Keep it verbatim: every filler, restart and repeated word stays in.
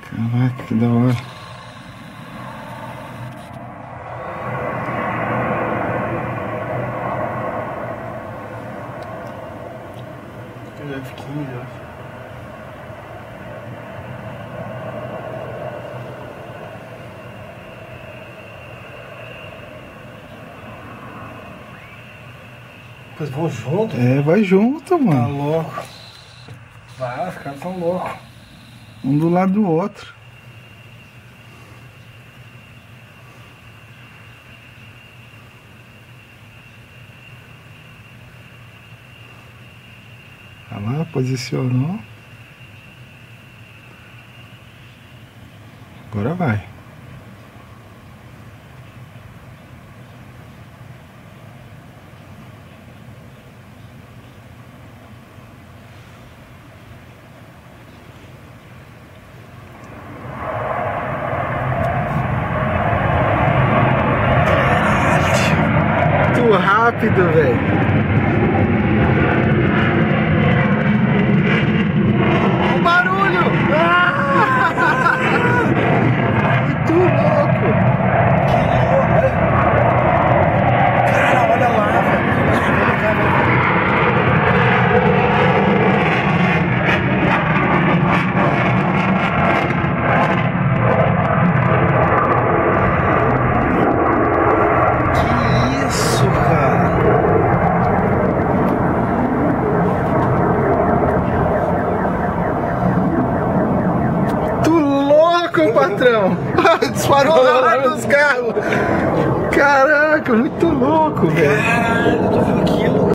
Caraca, que da hora. F quinze, ó. Depois vão junto. É, vai junto, Tá mano. louco. Vai, os caras são loucos. Um do lado do outro. Olha lá, posicionou. Agora vai. Muito rápido, velho. O barulho! Ah! Muito louco! Cara, olha lá, velho. Que isso, cara? Muito louco, patrão! Disparou na hora dos carros! Caraca, muito louco, velho! Caralho, tu viu aquilo?